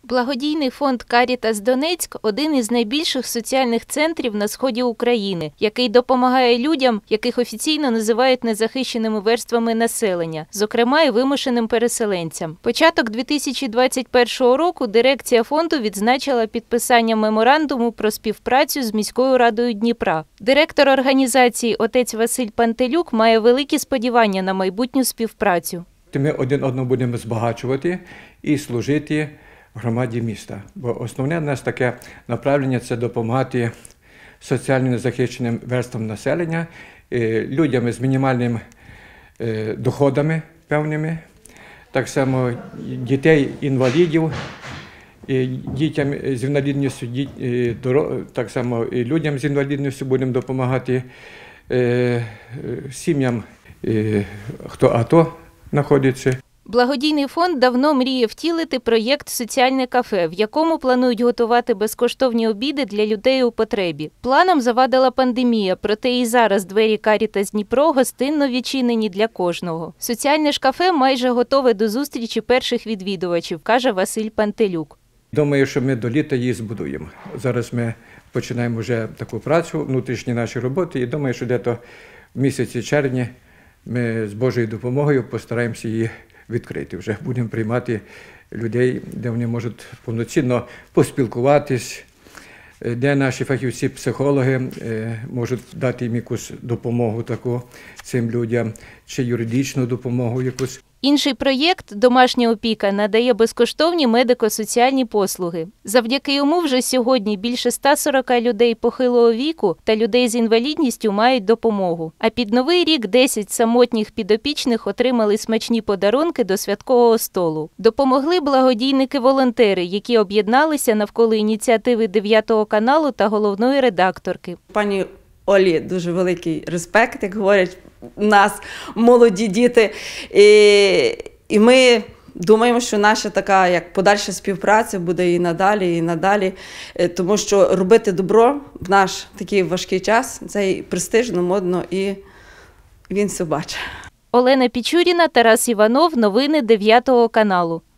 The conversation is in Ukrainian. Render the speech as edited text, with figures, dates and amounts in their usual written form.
Благодійний фонд «Карітас Донецьк» – один із найбільших соціальних центрів на сході України, який допомагає людям, яких офіційно називають незахищеними верствами населення, зокрема і вимушеним переселенцям. Початок 2021 року дирекція фонду відзначила підписання меморандуму про співпрацю з міською радою Дніпра. Директор організації отець Василь Пантелюк має великі сподівання на майбутню співпрацю. Ми один одного будемо збагачувати і служити громаді міста. Бо основне у нас таке направлення – це допомагати соціально незахищеним верствам населення, людям з мінімальними доходами певними, так само дітей-інвалідів, дітям з інвалідністю, так само і людям з інвалідністю будемо допомагати, сім'ям, хто АТО знаходиться. Благодійний фонд давно мріє втілити проєкт «Соціальне кафе», в якому планують готувати безкоштовні обіди для людей у потребі. Планам завадила пандемія, проте і зараз двері «Карітас Дніпро» гостинно відчинені для кожного. Соціальне ж кафе майже готове до зустрічі перших відвідувачів, каже Василь Пантелюк. Думаю, що ми до літа її збудуємо. Зараз ми починаємо вже таку працю, внутрішні наші роботи, і думаю, що десь в місяці червня ми з Божою допомогою постараємося її відкрити. Вже будемо приймати людей, де вони можуть повноцінно поспілкуватись, де наші фахівці-психологи можуть дати їм якусь допомогу таку цим людям, чи юридичну допомогу якусь. Інший проєкт «Домашня опіка» надає безкоштовні медико-соціальні послуги. Завдяки йому вже сьогодні більше 140 людей похилого віку та людей з інвалідністю мають допомогу. А під Новий рік 10 самотніх підопічних отримали смачні подарунки до святкового столу. Допомогли благодійники-волонтери, які об'єдналися навколо ініціативи 9 каналу та головної редакторки. Пані Олі дуже великий респект, як говорять у нас молоді діти. І ми думаємо, що наша така як подальша співпраця буде і надалі, тому що робити добро в наш такий важкий час – це і престижно, модно, і він все бачить. Олена Пічуріна, Тарас Іванов. Новини 9 каналу.